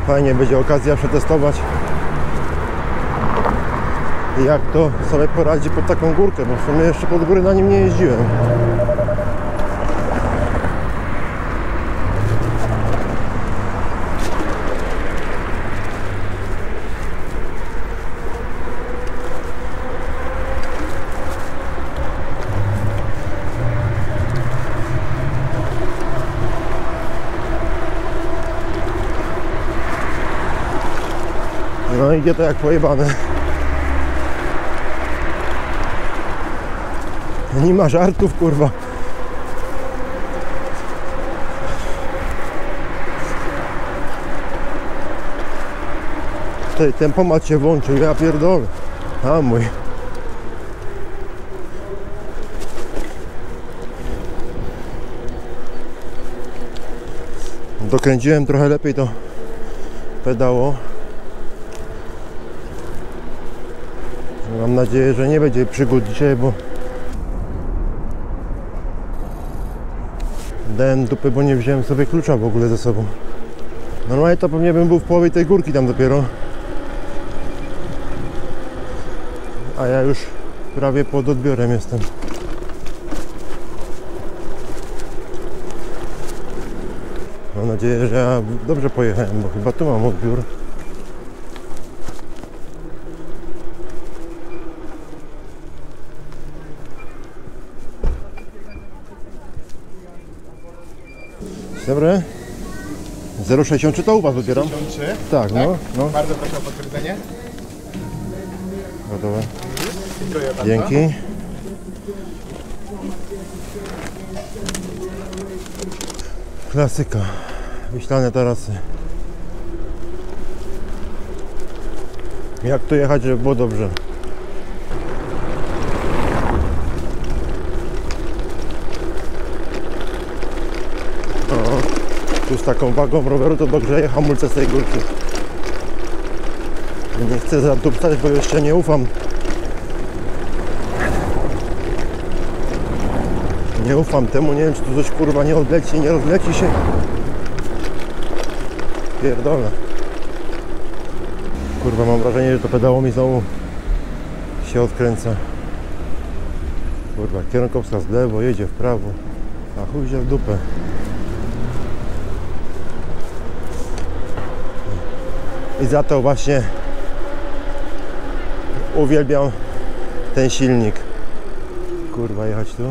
Fajnie będzie okazja przetestować, jak to sobie poradzi pod taką górkę, bo w sumie jeszcze pod góry na nim nie jeździłem. No idzie to jak pojebane. Nie ma żartów, kurwa. Tej tempomat się włączył, ja pierdolę. A mój. Dokręciłem trochę lepiej to pedało. Mam nadzieję, że nie będzie przygód dzisiaj, bo dałem dupy, bo nie wziąłem sobie klucza w ogóle ze sobą. Normalnie to pewnie bym był w połowie tej górki tam dopiero. A ja już prawie pod odbiorem jestem. Mam nadzieję, że ja dobrze pojechałem, bo chyba tu mam odbiór. Dobry. 0,63 to u Was wybieram? 63? Tak, no, no. Bardzo proszę o potwierdzenie. Gotowe. Dziękuję bardzo. Dzięki. Klasyka. Wiślane tarasy. Jak tu jechać, żeby było dobrze? Tu z taką wagą roweru to dogrzeje hamulce z tej górki. Nie chcę zadupcać, bo jeszcze nie ufam. Nie ufam temu, nie wiem, czy tu coś kurwa nie odleci, nie rozleci się. Pierdolę. Kurwa, mam wrażenie, że to pedało mi znowu się odkręca. Kurwa, kierunkowskaz w lewo, jedzie w prawo. A chuj się w dupę. I za to właśnie uwielbiam ten silnik. Kurwa, jechać tu.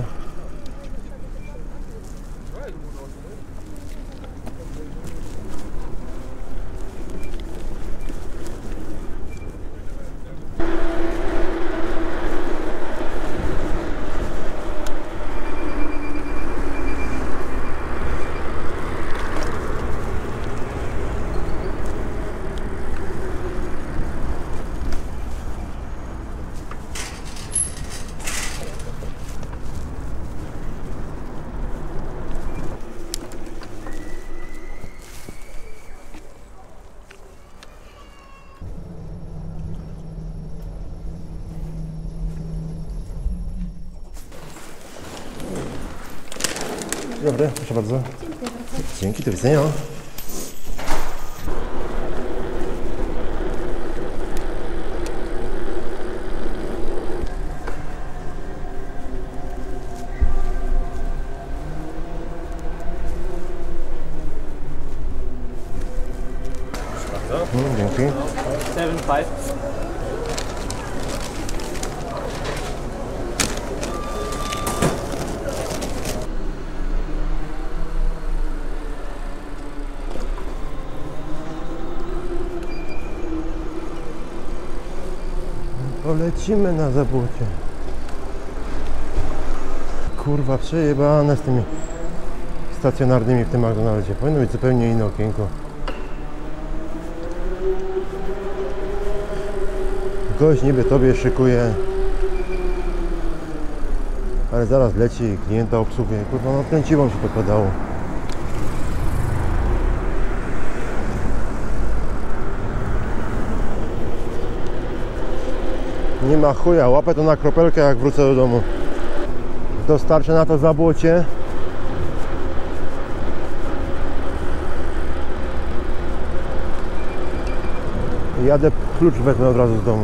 Dobry, proszę bardzo. Dzięki, do widzenia. Dzięki. 7,5. Polecimy na zabłocie. Kurwa, przejebane z tymi stacjonarnymi w tym McDonaldzie. Powinno być zupełnie inne okienko. Gość niby tobie szykuje, ale zaraz leci i klienta obsługuje. Kurwa, no kręciło mi się to pedało. Nie ma chuja, łapę to na kropelkę, jak wrócę do domu. Dostarczę na to zabłocie. Jadę, klucz wezmę od razu z domu.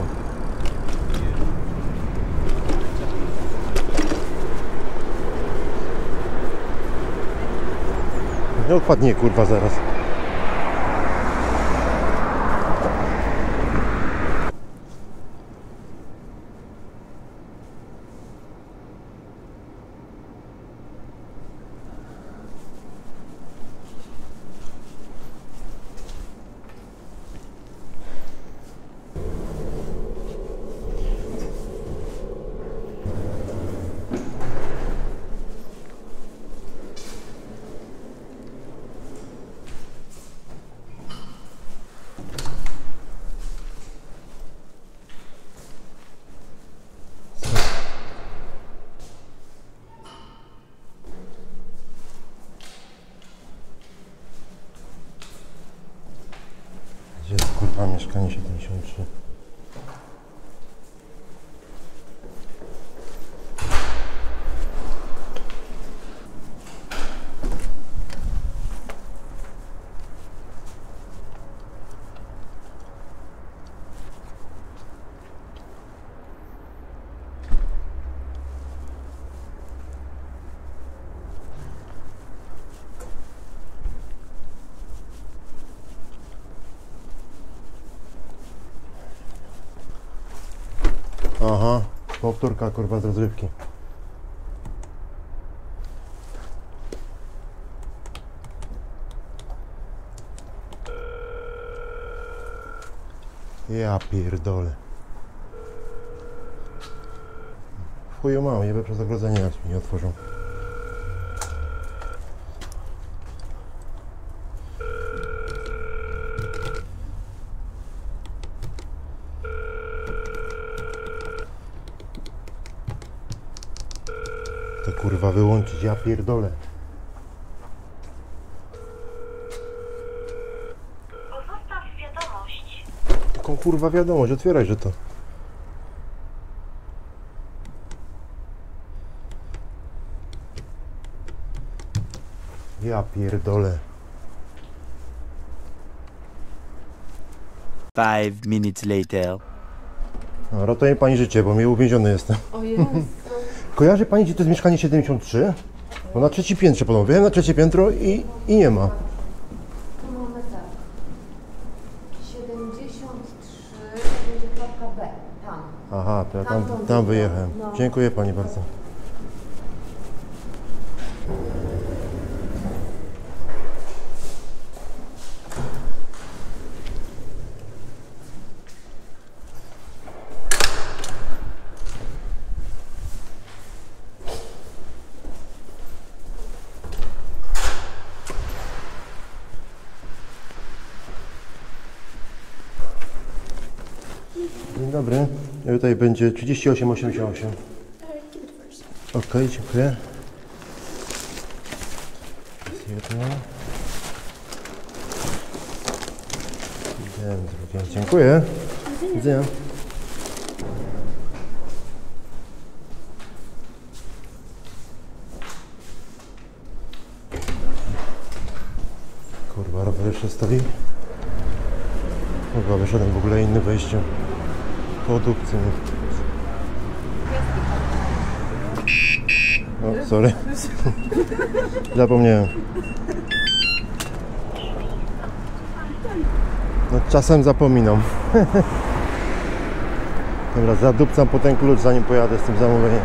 Nie odpadnie kurwa zaraz. Gdzie jest kurwa mieszkanie 73? Aha, powtórka kurwa z rozrywki. Ja pierdolę. W chuju mam, jebę przez ogrodzenie, jak mi nie otworzą. To kurwa wyłączyć, ja pierdolę. Pozostaw wiadomość. Jaką kurwa wiadomość, otwieraj, że to. Ja pierdolę. 5 minutes later. No, ratuje pani życie, bo mnie uwięziony jestem. O Jezu. Kojarzy pani, gdzie to jest mieszkanie 73? Bo na trzecim piętrze podobno. Wiem na trzecie piętro i nie ma. Tu mamy tak. 73 to będzie kropka B. Tam. Aha, to ja tam Tam wyjechałem. no. Dziękuję pani bardzo. Dzień dobry. Tutaj będzie 38,88. Okej, dziękuję. Jest jedno. Idziemy drugie. Dziękuję. Do widzenia. Kurwa, rower jeszcze stoi. Chyba wyszedłem w ogóle inne wejście. Produkcji. O, sorry. Zapomniałem. No, czasem zapominam. Dobra, zadupcam po ten klucz, zanim pojadę z tym zamówieniem.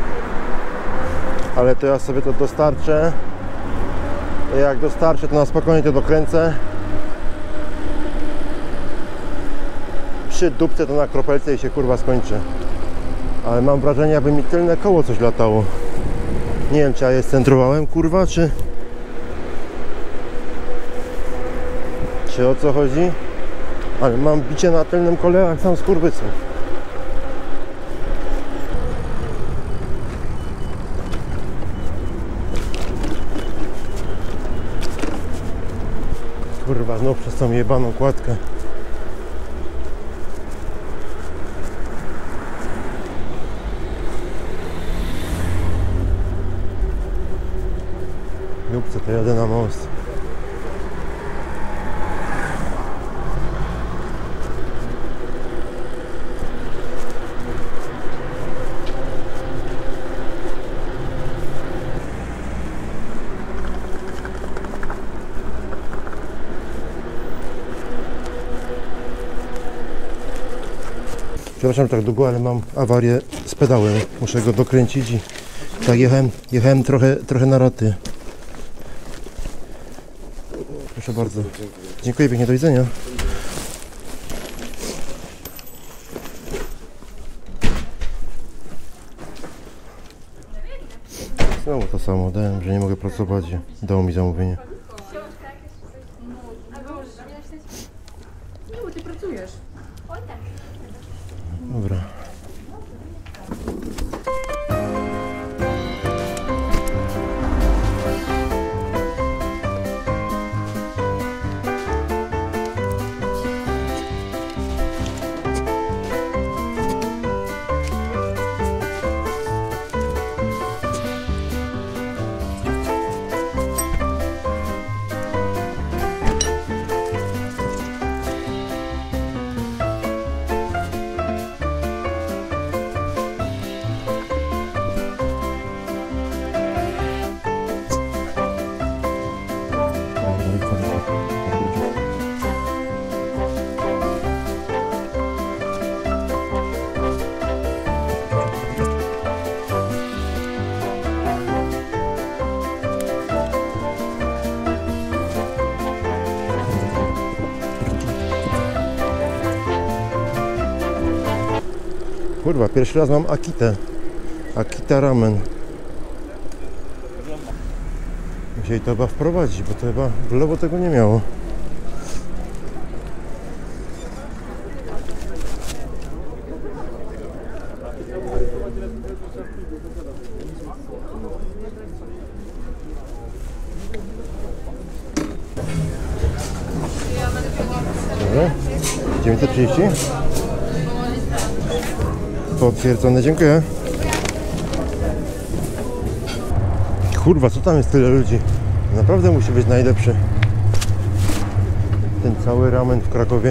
Ale to ja sobie to dostarczę. Jak dostarczę, to na spokojnie to dokręcę. Przy dupce to na kropelce i się kurwa skończy. Ale mam wrażenie, jakby mi tylne koło coś latało. Nie wiem, czy ja je scentrowałem, kurwa, czy o co chodzi? Ale mam bicie na tylnym kole, jak sam skurwysyn. Kurwa, znów przez tą jebaną kładkę. Dupce, to jadę na most. Przepraszam, że tak długo, ale mam awarię z pedałem. Muszę go dokręcić i tak jechałem trochę na raty. Proszę bardzo. Dziękuję pięknie, do widzenia. Znowu to samo, dałem, że nie mogę pracować. Dało mi zamówienie. Miło, ty pracujesz. Dobra. Kurwa, pierwszy raz mam Akitę. Akita ramen. Musieli to chyba wprowadzić, bo to chyba w Globo tego nie miało. Dobra. 930. Potwierdzone, dziękuję. Kurwa, co tam jest tyle ludzi? Naprawdę musi być najlepszy. Ten cały ramen w Krakowie.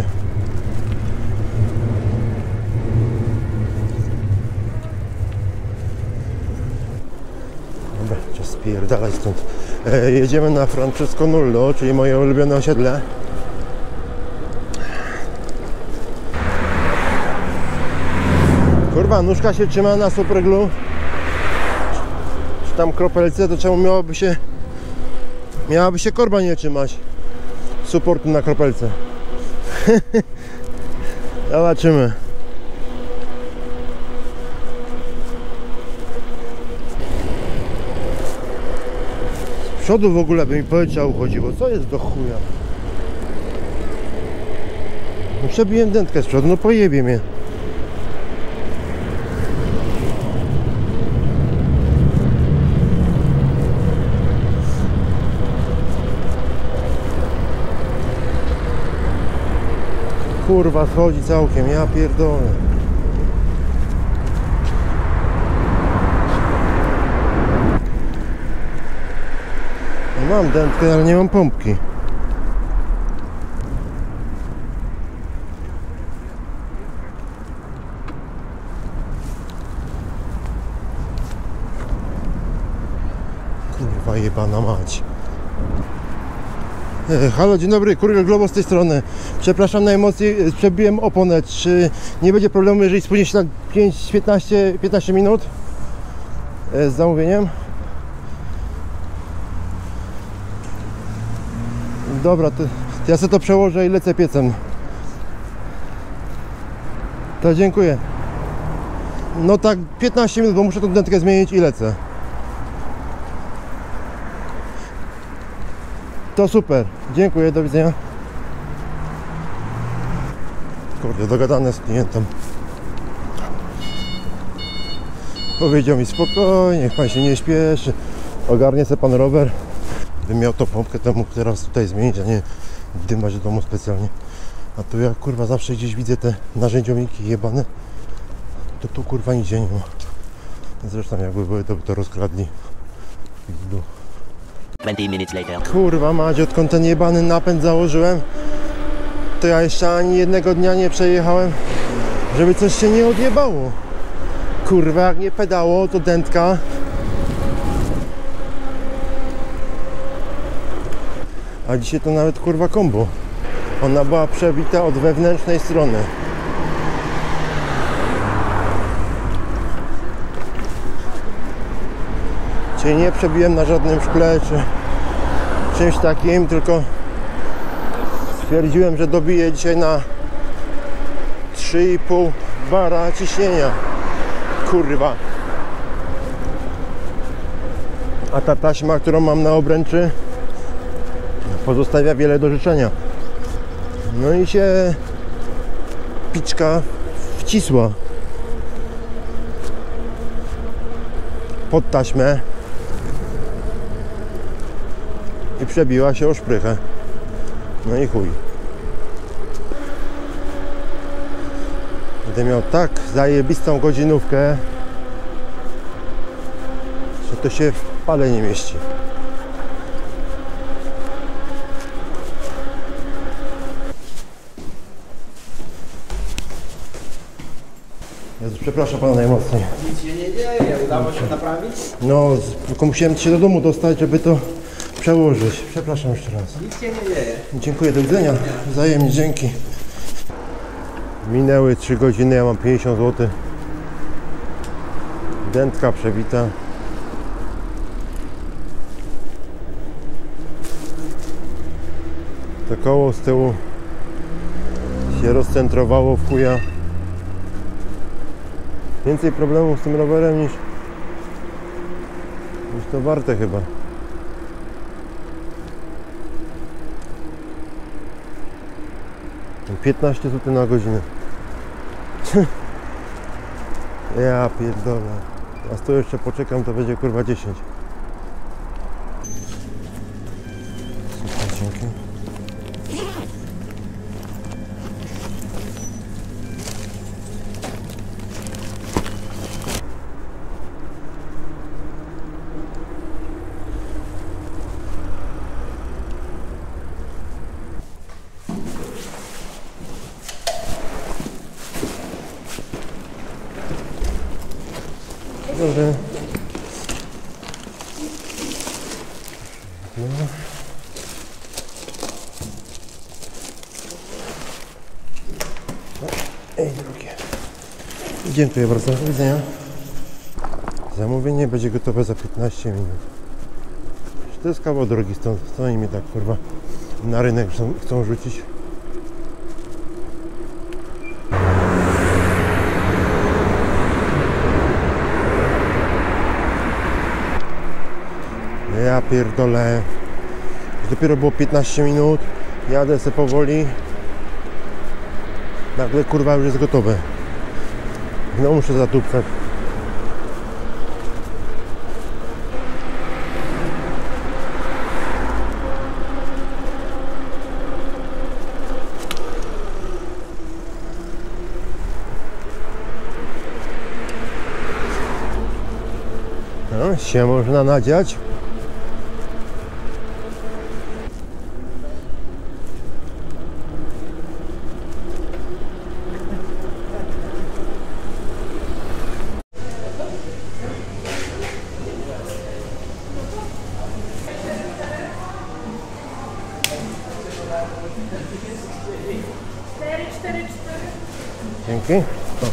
Dobra, czas spierdalać stąd. Jedziemy na Francesco Nullo, czyli moje ulubione osiedle. Kurwa, nóżka się trzyma na superglu. Czy tam kropelce, to czemu miałaby się korba nie trzymać supportu na kropelce. Zobaczymy. Z przodu w ogóle by mi powietrze uchodziło. Co jest do chuja? No, przebiłem dętkę z przodu, no pojebie mnie. Kurwa, schodzi całkiem, ja pierdolę. No mam dętkę, ale nie mam pompki. Kurwa jebana mać. Halo, dzień dobry, Kurier Globo z tej strony. Przepraszam najmocniej, przebiłem oponę. Czy nie będzie problemu, jeżeli spóźni się tak 15 minut z zamówieniem? Dobra, to ja sobie to przełożę i lecę piecem. To dziękuję. No tak 15 minut, bo muszę tą dętkę zmienić i lecę. To super, dziękuję, do widzenia. Kurde, dogadane z klientem. Powiedział mi spokojnie, niech pan się nie śpieszy. Ogarnie sobie pan rower. Gdybym miał tą pompkę, to mógł teraz tutaj zmienić, a nie dymać do domu specjalnie. A tu ja kurwa zawsze gdzieś widzę te narzędziowniki jebane. To tu kurwa nigdzie nie ma. Zresztą jakby były, to by to rozkradli. 20 minutes later. Kurwa mać, odkąd ten jebany napęd założyłem, to ja jeszcze ani jednego dnia nie przejechałem, żeby coś się nie odjebało. Kurwa, jak nie pedało, to dętka. A dzisiaj to nawet kurwa kombo. Ona była przebita od wewnętrznej strony. się nie przebiłem na żadnym szkle czy czymś takim, tylko stwierdziłem, że dobiję dzisiaj na 3,5 bara ciśnienia. Kurwa. A ta taśma, którą mam na obręczy, pozostawia wiele do życzenia. No i się piczka wcisła pod taśmę i przebiła się o szprychę. No i chuj. Będę miał tak zajebistą godzinówkę, że to się w pale nie mieści. Jezu, przepraszam pana najmocniej. Nic się nie dzieje, udało się naprawić? No, tylko musiałem się do domu dostać, żeby to przełożyć. Przepraszam jeszcze raz. Nic się nie dzieje. Dziękuję, do widzenia. Wzajemnie, dzięki. Minęły 3 godziny, ja mam 50 zł. Dętka przebita. To koło z tyłu się rozcentrowało w chuja. Więcej problemów z tym rowerem niż to warte chyba. Mam 15 zł na godzinę. Ja pierdolę. A z tu jeszcze poczekam, to będzie kurwa 10. Super, dzięki. Dobrze. No. Ej, drugie. Dziękuję bardzo. Do widzenia. Zamówienie będzie gotowe za 15 minut. To jest kawał drogi stąd. Stoi mi tak kurwa na rynek chcą rzucić. Ja pierdolę. Dopiero było 15 minut. Jadę se powoli. Nagle kurwa już jest gotowe. No muszę zatupcać. No, się można nadziać. Dzięki. O.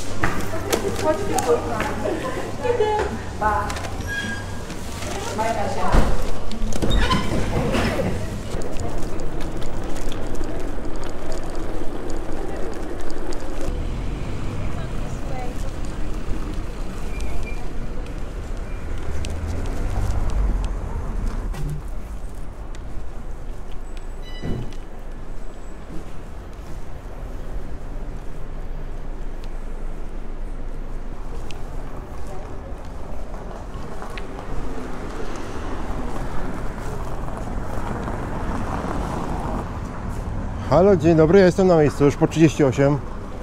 Halo, dzień dobry, ja jestem na miejscu, już po 38.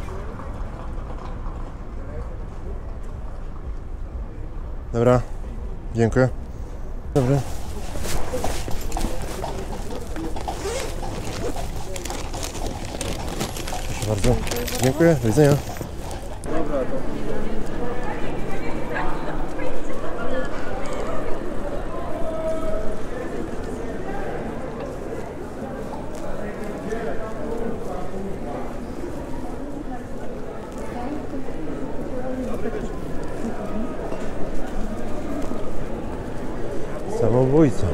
Dobra, dziękuję. Dobry. Proszę bardzo. Dziękuję, do widzenia. Samobójca.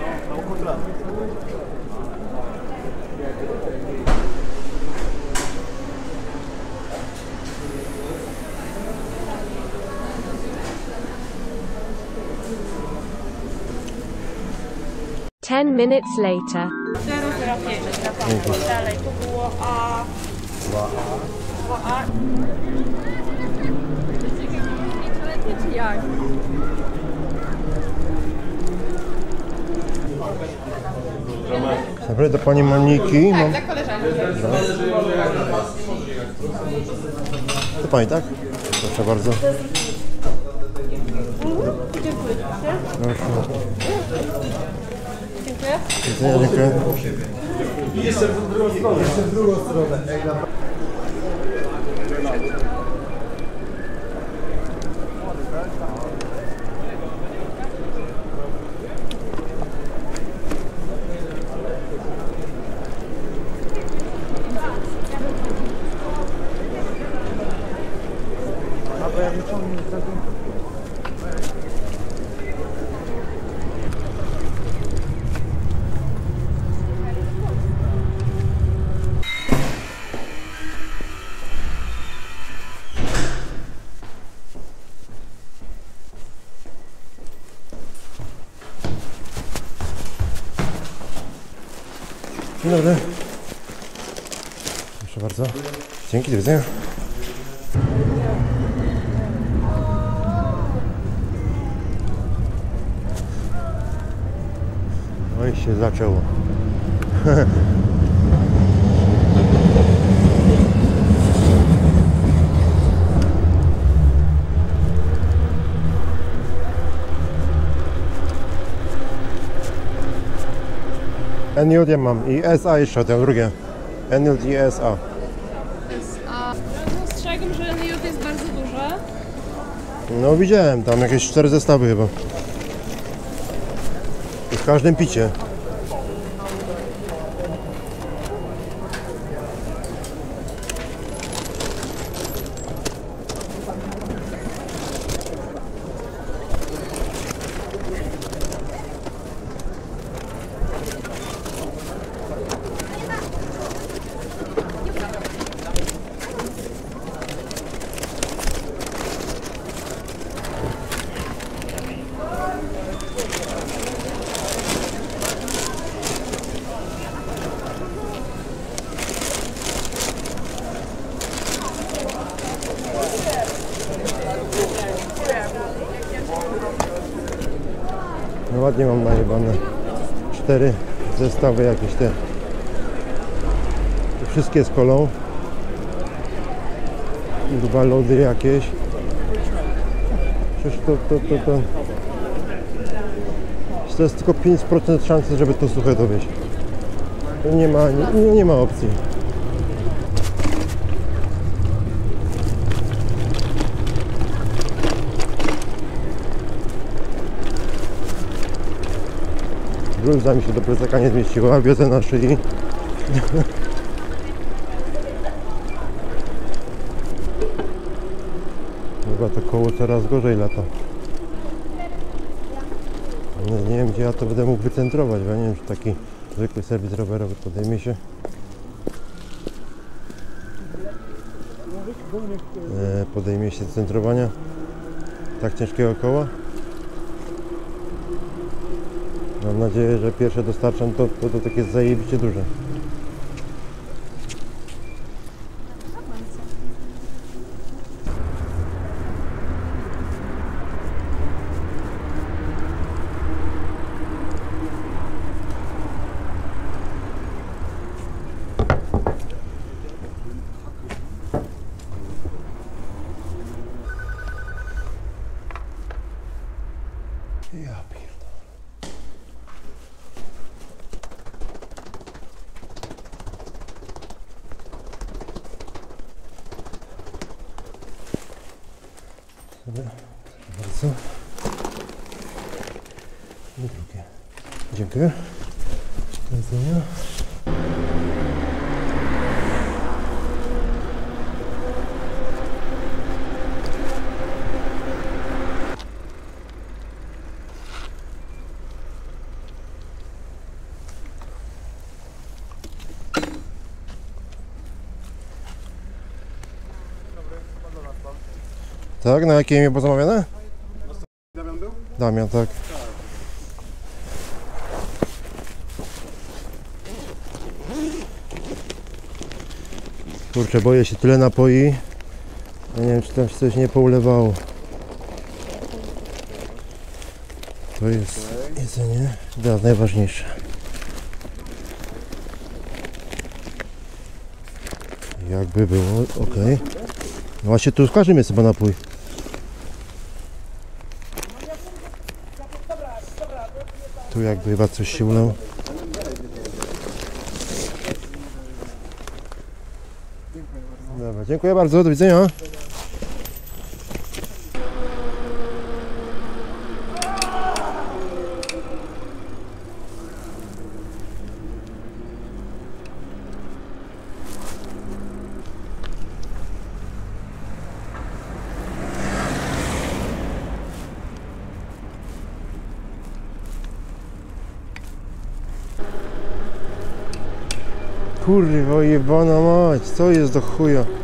Ten minutes later. Dalej, to było A. 2A. Czy jak? Dobry, do pani Moniki. Mam... Dla koleżanki. To pani, tak? Proszę bardzo. Dziękuję. Proszę. Dziękuję. Dziękuję. Jeszcze w drugą stronę. Dzień dobry. Proszę bardzo. Dzięki, do widzenia. No i się zaczęło. NJ ja mam i SA jeszcze, to drugie. NJ i SA. Dostrzegam, że NJ jest bardzo duże. No widziałem, tam jakieś 4 zestawy chyba. I w każdym picie. No ładnie mam najebane. 4 zestawy jakieś te. Wszystkie z kolą. 2 lody jakieś. Przecież to jest tylko 5% szansy, żeby to suche dowieść. To nie ma opcji. Bluza mi się do plecaka nie zmieściła, wiozę na szyi. Chyba to koło coraz gorzej lata. Nie wiem, gdzie ja to będę mógł wycentrować, bo ja nie wiem, czy taki zwykły serwis rowerowy podejmie się. Podejmie się centrowania tak ciężkiego koła. Mam nadzieję, że pierwsze dostarczam to takie zajebiście duże. Ja pierdolę. Dobra, proszę bardzo. I drugie. Dziękuję. Do widzenia. Tak? Na jakie imię było zamawiane? Damian był? Damian, tak. Kurczę, boję się, tyle napoi. Ja nie wiem, czy tam się coś nie poulewało. To jest jedzenie. Teraz najważniejsze. Jakby było, ok. No właśnie tu w każdym jest chyba napój. Tu jakby chyba coś się ulał. Dobra, dziękuję bardzo, do widzenia. Kurwa jebana mać, co jest do chuja?